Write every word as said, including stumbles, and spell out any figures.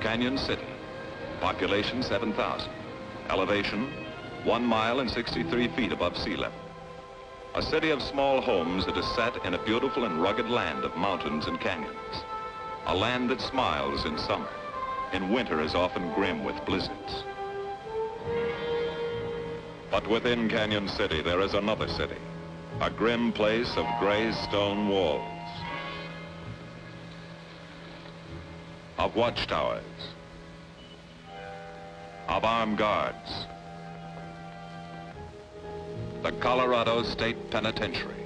Canyon City, population seven thousand, elevation one mile and sixty-three feet above sea level. A city of small homes that is set in a beautiful and rugged land of mountains and canyons. A land that smiles in summer. In winter is often grim with blizzards. But within Canyon City, there is another city. A grim place of gray stone walls. Of watchtowers. Of armed guards. The Colorado State Penitentiary.